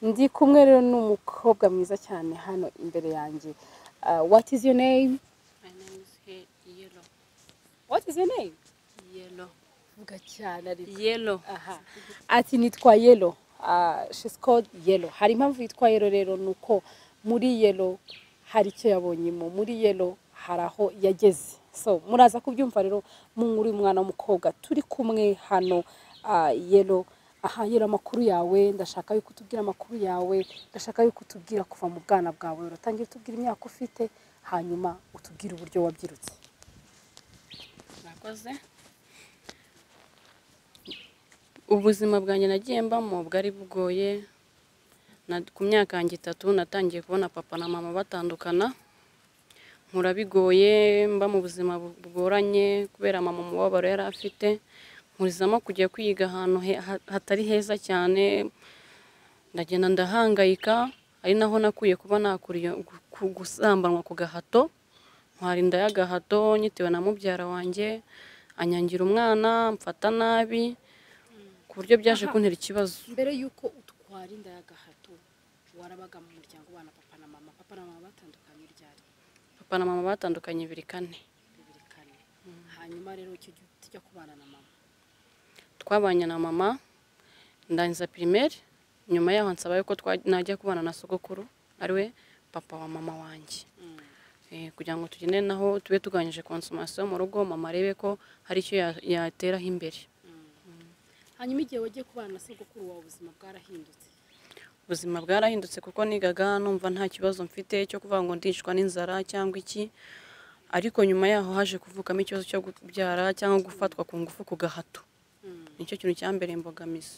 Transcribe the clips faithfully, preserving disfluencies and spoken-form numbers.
ndi kumwe rero n'umukobwa mwiza cyane hano imbere yanjye. Uh, what is your name? My name is He- Yellow. What is your name? Yellow. Vuga cyane ariko. Yellow. Aha. Ati nitwa Yellow. Uh, she's called Yellow. Hari impamvu yitwa Yellow rero nuko muri Yellow hari icyo yabonyemo. Muri Yellow hari aho yageze. So muraza kubyumva rero mu nkuru y'umwana w'umukobwa turi kumwe hano. Uh, Yellow, aha Yellow, amakuru yawe ndashaka yuko utubwira amakuru yawe, ndashaka yuko utubwira kuva mu bwana bwawe uratangira utubwira imyaka ufite, hanyuma utubwira uburyo wabyirutse. Nakoze. Ubuzima bwanjye nagiye mbamo bwari bugoye. Na ku myaka yanjye itatu natangiye kubona papa na mama batandukana. Nkura bigoye, mba mu buzima bugoranye kubera mama umubabaro yari afite. Nkurizamo kujya kwiga ahantu he- ha- hatari heza cyane. Ndagenda ndahangayika, ari naho nakuye kuba nakuriye gu- gusambanwa ku gahato. Ntwara inda y'agahato nyitewe na mubyara wanjye, anyangira umwana, mfata nabi, ku buryo byaje Aha. kuntera ikibazo. Mbere yuko utwara inda y'agahato warabaga mu muryango ubana papa na mama. Papa na mama batandukanye ryari? Papa na mama batandukanye bibiri kane. Bibiri kane. Hanyuma rero icyo gihe tujya kubana na mama. Twabanye na mama ndangiza primaire, nyuma yaho nsaba yuko twa- najya kubana na sogokuru ariwe papa wa mama wanjye. Mm. Eh, kugira ngo tugende naho tube tuganyije consommation mu rugo, mama arebe ko hari icyo ya- yateraho imbere. Hanyuma igihe wagiye kubana na sogokuru wawe ubuzima bwarahindutse. Ubuzima bwarahindutse kuko nigaga numva nta kibazo mfite cyo kuvuga ngo ndicwa n'inzara cyangwa iki, ariko nyuma yaho haje kuvukamo ikibazo cyo kubyara cyangwa gufatwa ku ngufu ku gahato. Mm. Nicyo kintu cyambere imbogamizi.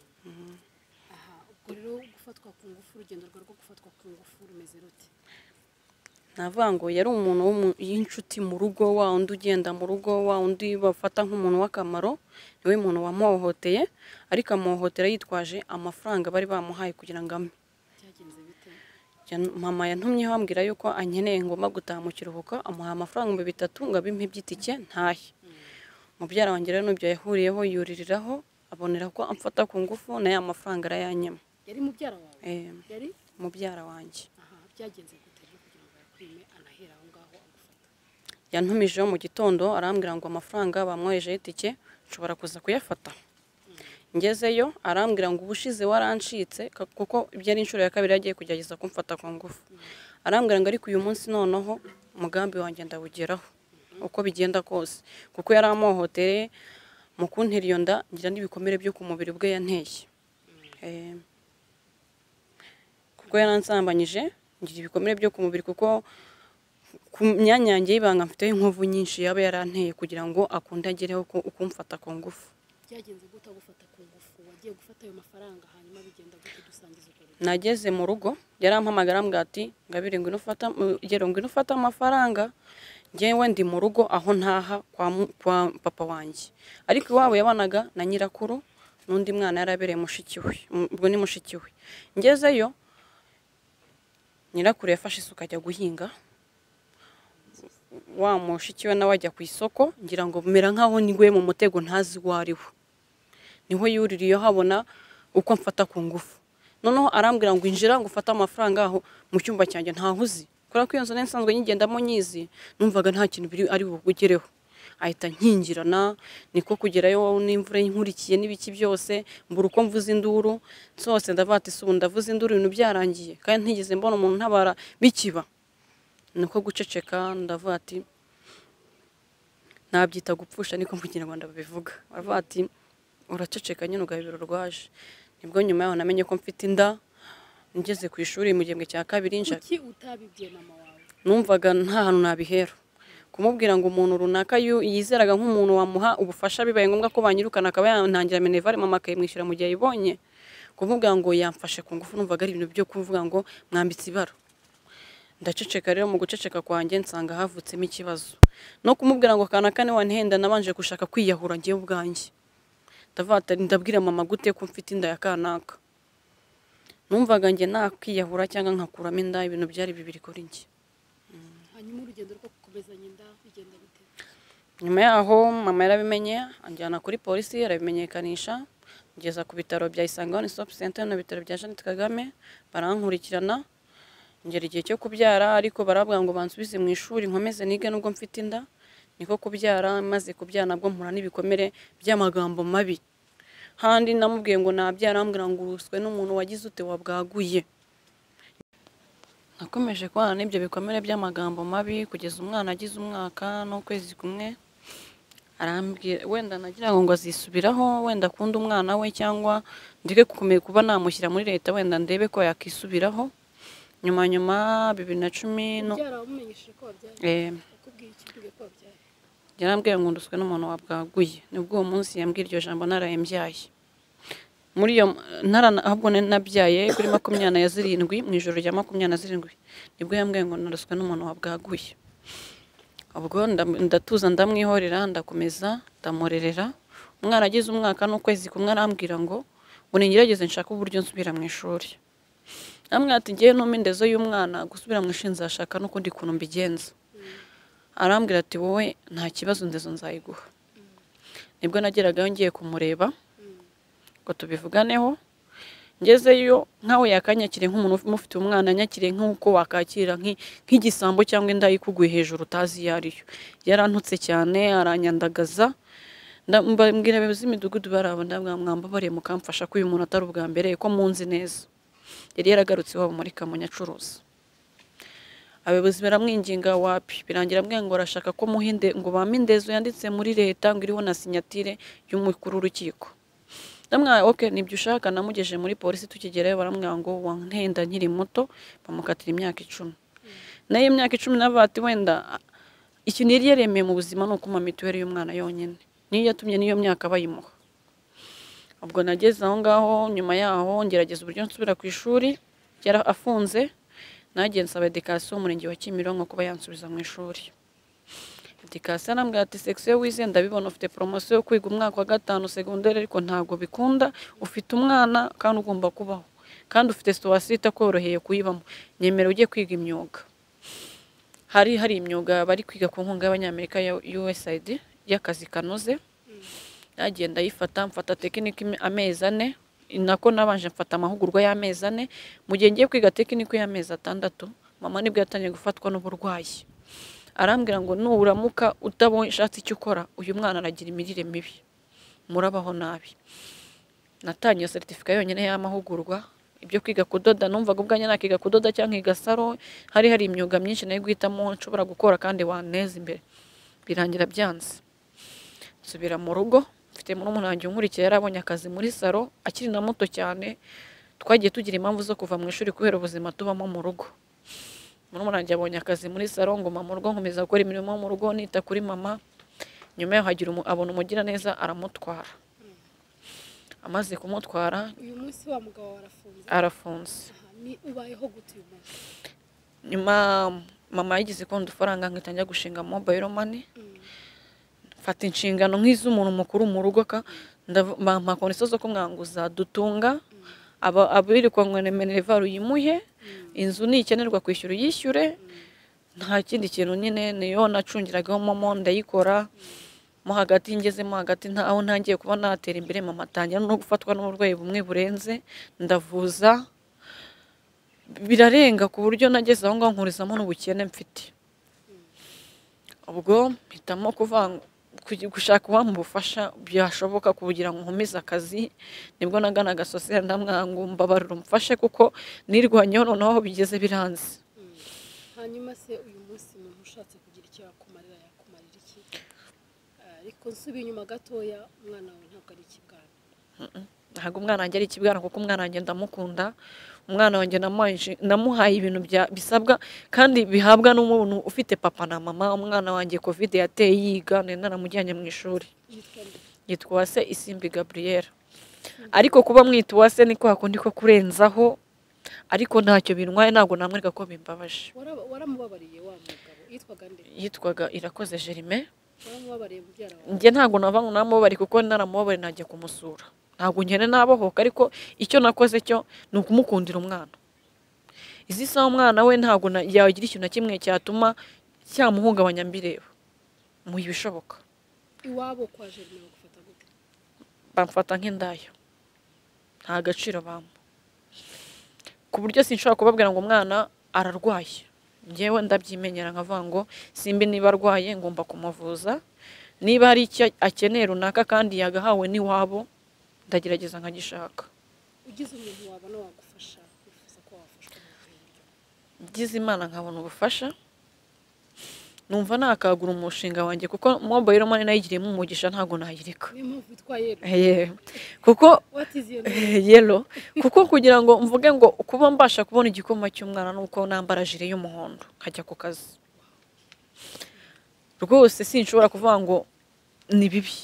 Aha, ubwo rero gufatwa ku ngufu, urugendo rwa rwo gufatwa ku ngufu rumeze rute? Navuga ngo yari umuntu w'umu- y'inshuti mu rugo, wa undi ugenda mu rugo, wa undi bafata nk'umuntu w'akamaro, niwe muntu wamuhohoteye, ariko amuhohotera yitwaje amafaranga bari bamuhaye kugira ngo ampe. Byagenze bite? Yan- Mama yantumyeho ambwira yuko ankeneye ngomba gutaha mu kiruhuko, amuha amafaranga ibihumbi bitatu ngo abimpe by'itike ntahe. Mubyara wanjye rero n'ibyo yahuriyeho yuririraho, abonera ko amfata ku ngufu na ya mafaranga arayanyama. Yari mubyara wawe? Eh, Yari? mubyara wanjye. Aha, byagenze gute rero kugira ngo yakwime anahera aho ngaho agufata? Yantumijeho mu gitondo arambwira ngo amafaranga bamwohejeho itike nshobora kuza kuyafata. Ngezeyo arambwira ngo ubushize warancitse ka- kuko ibyo ari inshuro ya kabiri yagiye kugerageza kumfata ku ngufu. Arambwira ngo ariko uyu munsi noneho umugambi wanjye ndawugeraho uko bigenda kose, kuko yari amuhohoteye mu kuntera iyo nda ngira n'ibikomere byo ku mubiri bwe yanteye. Eh, kuko yaransambanyije ngira ibikomere byo ku mubiri kuko ku myanya yanjye y'ibanga mfiteho inkovu nyinshi yaba yaranteye kugira ngo akunde agereho ku- kumfata ku ngufu. Byagenze gute agufata ku ngufu? Wagiye gufata ayo mafaranga hanyuma bigenda gute dusangiza urwo rugendo? Nageze mu rugo yarampamagara ambwira ati Ngabire ngwino ufata gero ngwino ufata amafaranga, njyewe ndi mu rugo aho ntaha kwa, mu- kwa papa wanjye, ariko iwabo yabanaga na nyirakuru n'undi mwana yarabereye mushiki we, m- ubwo ni mushiki we. Ngezeyo nyirakuru yafashe isuka ajya guhinga, wa mushiki we nawe ajya ku isoko, ngira ngo mera nkaho niguye mu mutego ntazi uwo ari we. Niho yuririye habona uko mfata ku ngufu. Noneho arambwira ngo injira ngo ufate amafaranga aho mu cyumba cyanjye ntahuzi. Kubera ko iyo nzu nari nsanzwe nyigendamo nyizi, numvaga nta kintu biri ari bugereho. Ahita nkingirana, niko kugerayo n'imvura inkurikiye n'ibiki byose, mbura uko mvuza induru, zose ndavuga ati subu ndavuza induru ibintu byarangiye, kandi ntigeze mbona umuntu ntabara bikiba. Niko guceceka ndavuga ati nabyita gupfusha, niko mu Kinyarwanda babivuga. Baravuga ati uraceceka nyine ugahebera urwaje. Nibwo nyuma yaho namenye ko mfite inda, ngeze ku ishuri mu gihembwe cya kabiri nja Kuki utabibwiye mama wawe? numvaga nta hantu nabihera. Kumubwira ngo umuntu runaka yu- yizeraga nk'umuntu wamuha ubufasha bibaye ngombwa ko banyirukana akaba yantangira minerval mama akayimwishyura mu gihe ayibonye, kumubwira ngo yamfashe ku ngufu numvaga ari ibintu byo kuvuga ngo mwambitse ibara. Ndaceceka rero, mu guceceka kwanjye nsanga havutsemo ikibazo. No kumubwira ngo kana kane wantenda nabanje gushaka kwiyahura ngiye ubwanjye. Ndavuga ati ndabwira mama gute ko mfite inda ya kanaka. Numvaga nge nakwiyahura cyangwa nkakuramo inda, ibintu byari bibiri kuri njye. Hanyuma urugendo rwo gukomezanya inda bigenda bite? Nyuma yaho mama yarabimenye anjyana kuri polisi arabimenyekanisha, ngeza ku bitaro bya Isange One Stop Center no bitaro bya Jeannette Kagame, barankurikirana ngera igihe cyo kubyara, ariko barabwira ngo bansubize mu ishuri nkomeze nige nubwo mfite inda. Niko kubyara, maze kubyara nabwo mpura n'ibikomere by'amagambo mabi. Handi namubwiye ngo nabyara, ambwira ngo uruswe n'umuntu wagize ute wabwaguye. Nakomeje kubana n'ibyo bikomere by'amagambo mabi kugeza umwana agize umwaka n'ukwezi kumwe. Arambwira wenda nagira ngo ngo azisubiraho, wenda akunda umwana we cyangwa ndike gukomeye kuba namushyira muri leta, wenda ndebe ko yakisubiraho. Nyuma nyuma bibiri na cumi no byaramumenyesheje ko wabyaye. eh Akubwiye iki kubwiye ko wabyaye? yarambwiye ngo nduswe n'umuntu wabwaguye. Nibwo uwo munsi yambwiye iryo jambo naraye mbyaye. Muri iyo ntara ahubwo nabyaye kuri makumyabiri na zirindwi mu ijoro rya makumyabiri na zirindwi nibwo yambwiye ngo naruswe n'umuntu wabwaguye. Ubwo ndatuza ndamwihorera, ndakomeza ndamurerera. Umwana agize umwaka n'ukwezi kumwe arambwira ngo ngo ningerageze nshaka uburyo nsubira mu ishuri. Namwe ati ngiye no mindezo y'umwana gusubira mu ishuri nzashaka n'ukundi kuntu mbigenza. Arambwira ati wowe nta kibazo ndezo nzayiguha. Nibwo nageragayo ngiye kumureba ngo tubivuganeho. Ngezeyo nkawe yakanyakire nk'umuntu mufite umwana, nyakire nk'uko wakakira nk'igisambo cyangwa inda ikuguye hejuru utazi yariyo. Yarantutse cyane, aranyandagaza. Ndambwira abayobozi b'imidugudu barabo ndabwira mwamba bariye mukamfasha ko uyu muntu atari ubwa mbere ko munzi neza. Yari yaragarutse iwabo muri Kamonyi acuruza. Abayobozi baramwinginga wapi, birangira ambwira ngo arashaka ko muhinde ngo bamindezo yanditse muri leta ngo iriho na sinyatire y'umukuru w'urukiko. Ndamwira okay nibyo ushaka. Namugeje muri polisi, tukigerayo baramwira ngo wantenda nkiri muto, bamukatira imyaka icumi. Nayo imyaka icumi nabati wenda ikintu yari yaremeye mu buzima no kuma mituweli y'umwana yonyine, niyo yatumye niyo myaka bayimuha. Ubwo nageze aho ngaho, nyuma yaho ngerageza uburyo nsubira ku ishuri, yara afunze. Nagiye nsaba education umurenge wa Kimironko kuba yansubiza mu ishuri. Education arambwira ati section wize ndabibona ufite promotion yo kwiga umwaka wa gatanu secondaire, ariko ntago bikunda, ufite umwana kandi ugomba kubaho, kandi ufite situation itakoroheye kuyibamo, nyemera ujye kwiga imyuga. Hari hari imyuga bari kwiga ku nkunga y'Abanyamerika ya U S A I D y'akazi kanoze. Agenda yifata mfata tekiniki amezi ane, nako nabanje mfata amahugurwa y'amezi ane. Mu gihe ngiye kwiga tekiniki y'amezi atandatu, mama nibwo yatangiye gufatwa n'uburwayi. Arambwira ngo nuramuka utabonye ishatse icyo ukora, uyu mwana aragira imirire mibi, murabaho nabi. Natangiye certificate yonyine y'amahugurwa. Ibyo kwiga kudoda numvaga ubwanya nakiga kudoda cyangwa nkiga saro, hari hari imyuga myinshi nayo guhitamo nshobora gukora kandi waneza imbere. Birangira byanze. Nsubira mu rugo, mfite umuntu wanjye unkurikiye yarabonye akazi muri saro akiri na muto cyane. Twagiye tugira impamvu zo kuva mu ishuri kubera ubuzima tubamo mu rugo. Umuntu wanjye abonye akazi muri saro, ngoma mu rugo nkomeza gukora imirimo mu rugo nita kuri mama. Nyuma yaho hagira abona umugira neza aramutwara. Amaze kumutwara, Uyu munsi wa mugabo warafunze. arafunze. Ni ubayeho gute uyu munsi? Nyuma mama yigize ko ndufaranga ngitangira gushinga mobile money. Fata inshingano nk'iz'umuntu mukuru mu rugo ka ndampa konso zo kumwanguza dutunga aba abirikwa ngo Minerval uyimuhe, inzu nikenerwa kwishyura yishyure, nta kindi kintu nyine niyo nacungiragaho momo ndayikora. Mo hagati ngezemo hagati nta aho ntangiye kuba natera imbere, mama atangira no gufatwa n'uburwayi bumwe burenze, ndavuza birarenga ku buryo nageze aho ngaho nkurizamo n'ubukene mfite. Ubwo mpitamo kuvanga gushaka uwamufasha byashoboka kugira ngo nkomeze akazi. Nibwo naganaga sosiyete ndamwangu mbabarira umfashe kuko nirwanyeho noneho bigeze biranze. Hanyuma se uyu munsi umuntu ushatse kugira icyo yakumarira yakumarira iki? Ariko nsubiye inyuma gatoya, umwana wawe ntabwo ari ikibwana. Ntabwo umwana wanjye ari ikibwana kuko umwana wanjye ndamukunda. Umwana wanjye namuhaye ibintu bisabwa kandi bihabwa n'umuntu ufite papa na mama. Umwana wanjye covid yateye yiga naramujyanye mu ishuri. Yitwa se Isimbi Gabriel. Ariko kuba mwitwa se niko hakundi ko kurenzaho, ariko ntacyo bintwaye, ntabwo namwereka ko bimbabaje. Waramubabariye wa mugabo yitwaga nde? Yitwaga Irakoze Jerime. Waramubabariye mubyara wawe? Njye ntabwo nava namubabari kuko naramubabari najya kumusura. Ntabwo nkene nabohoka, ariko icyo nakoze cyo ni ukumukundira umwana. Izi saha umwana we ntabwo yagira ikintu na kimwe cyatuma cyamuhungabanya mbireba. Mu ibishoboka. Iwabo kwa Jerime bagufata gute? Bamfata nk'indaya. nta gaciro bampa, ku buryo sinshobora kubabwira ngo umwana ararwaye, njyewe ndabyimenyera nkavuga ngo simbi niba arwaye ngomba kumuvuza, niba hari icyo akeneye runaka kandi yagahawe n'iwabo ndagerageza nkagishaka. ugize umuntu wabona wagufasha wifuza ko wafashwa mu buryo Ngize Imana nkabona ubufasha, numva nakagura umushinga wanjye kuko mobile money nayigiriyemo umugisha ntago nayireka. niyo mpamvu witwa Yellow. Eh, kuko What is your name? Yellow, kuko kugira ngo mvuge ngo kuba mbasha kubona igikoma cy'umwana nuko nambara jire y'umuhondo nkajya ku kazi, rwose sinshobora kuvuga ngo ni bibi.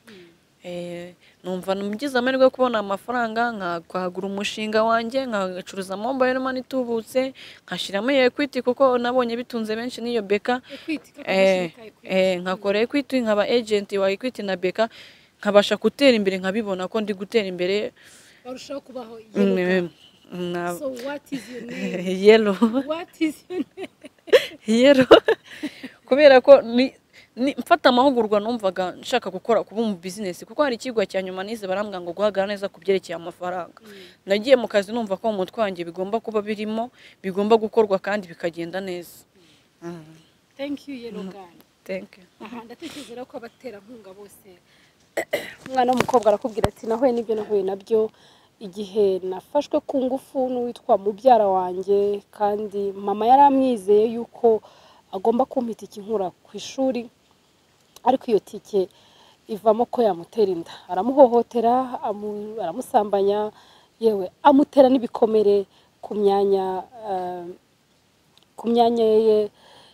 Eh, numva ngize amahirwe yo kubona amafaranga nkagura umushinga wanjye nkacuruza mobile money itubutse nkashiramo Equity kuko nabonye bitunze benshi n'iyo Beka. Equity, kaka Eh, gashirika Equity. eh, nkakora Equity nkaba agent wa Equity na Beka, nkabasha gutera imbere nkabibona ko ndi gutera imbere. barushaho kubaho Yellow Mm, girl. na- So what is your name? Yellow. What is your name? Yellow. Kubera ko ni ni- mfata amahugurwa numvaga nshaka gukora kuba mu business kuko hari ikigwa cya nyuma nize barambwira ngo guhagarara neza ku byerekeye amafaranga. Nagiye mu kazi numva ko mu mutwe wanjye bigomba kuba birimo, bigomba gukorwa kandi bikagenda neza. Mm. Thank you Yellow girl. Thank you. Aha ndatekereza ko abaterankunga bose umwana w'umukobwa arakubwira ati nahuye n'ibyo nahuye nabyo igihe nafashwe ku ngufu n'uwitwa mubyara wanjye, kandi mama yari amwizeye yuko agomba kumpita ikinkura ku ishuri, ariko iyo tike ivamo ko yamutera inda, aramuhohotera, amu- aramusambanya, yewe amutera n'ibikomere ku myanya eh, ku myanya ye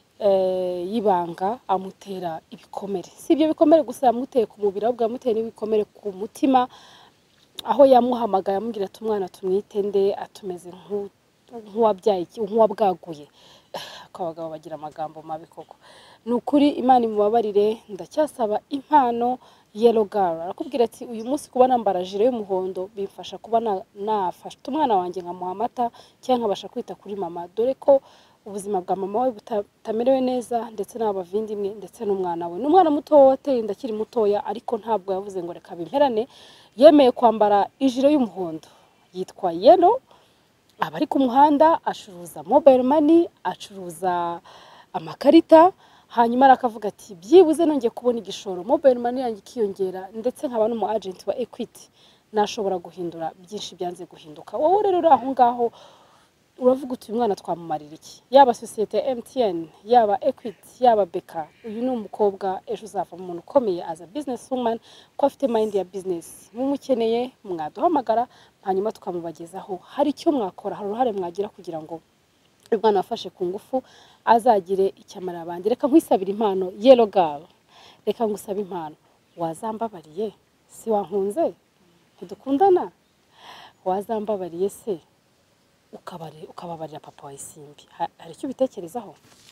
eh, y'ibanga, amutera ibikomere. Si ibyo bikomere gusa yamuteye ku mubiri, ahubwo yamuteye n'ibikomere ku mutima, aho yamuhamagaye amubwira ati umwana tumwite nde, atumeze nk'u- nk'uwabyaye iki- nk'uwabwaguye. Ko abagabo bagira amagambo mabi koko. Ni ukuri Imana imubabarire, ndacyasaba impano Yellow girl. Arakubwira ati uyu munsi kuba nambara jire y'umuhondo bimfasha kuba na- nafasha umwana wanjye nkamuha amata cyangwa nkabasha kwita kuri mama, dore ko ubuzima bwa mama we butamerewe neza, ndetse n'abavindimwe ndetse n'umwana we. N'umwana muto wateye inda akiri mutoya, ariko ntabwo yavuze ngo reka bimperane, yemeye kwambara ijire y'umuhondo. Yitwa Yellow, aba ari ku muhanda acuruza mobile money, acuruza amakarita, hanyuma arakavuga ati byibuze nongeye kubona igishoro mobile money yanjye ikiyongera, ndetse nkaba n'umu agent wa Equity, nashobora guhindura byinshi byanze guhinduka. Wowe rero uri aho ngaho uravuga uti uyu mwana twamumarira iki? Yaba sosiyete M T N, yaba Equity, yaba Beka, uyu ni umukobwa ejo uzava umuntu ukomeye as a business woman, ko afite mind ya business. Mumukeneye mwaduhamagara, hanyuma tukamubagezaho hari icyo mwakora, hari uruhare mwagira kugira ngo umwana wafashe ku ngufu azagire icyamarira abandi. Reka nkwisabira impano Yellow girl, reka ngusaba impano, wazambabariye? Si wankunze ntidukundana? Wazambabariye se ukabari ukababarira papa wa Isimbi? Ha- hari icyo ubitekerezaho?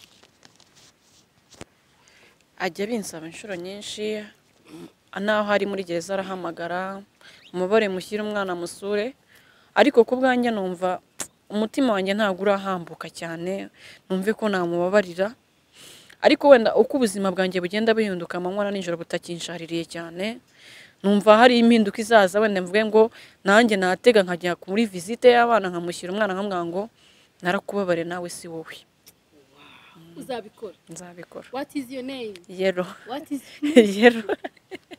Ajya binsaba inshuro nyinshi, naho ari muri gereza arahamagara umubare mushyire umwana musure, ariko ku bwanjye numva umutima wanjye ntabwo urahambuka cyane, numve ko namubabarira. Ariko wenda uko ubuzima bwanjye bugenda buhinduka amanywa na nijoro butakinshaririye cyane, numva hari impinduka izaza, wenda mvuge ngo nanjye natega nkajya muri visite y'abana nkamushyira umwana nkamubwira ngo narakubabare nawe si wowe. Uzabikora? Nzabikora. What is your name? Yellow. What is your name? Yellow.